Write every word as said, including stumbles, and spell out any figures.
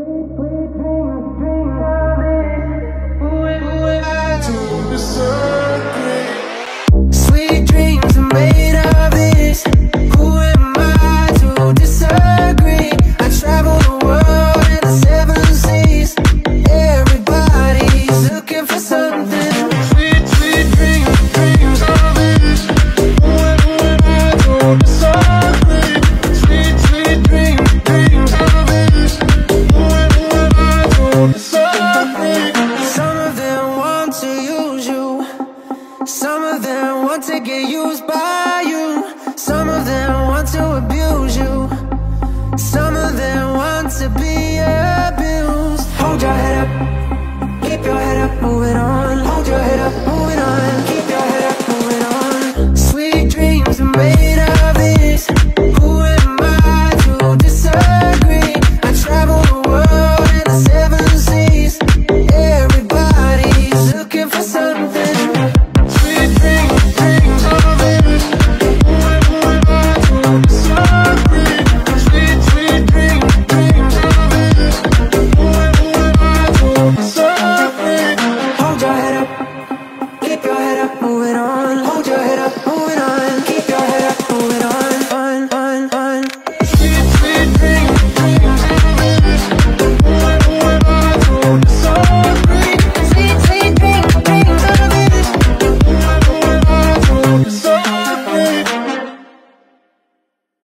Sweet dreams are made of this. Who am I to disagree? I travel the world in the seven seas. Everybody's looking for something. Sweet, sweet dreams, dreams of this. Who am I to disagree? Sweet, sweet dreams, dreams of this. Who am I to disagree? Some of them want to use you. Some of them want to get used by you. Some of them want to abuse you. Some of them want to be abused. Hold your head up.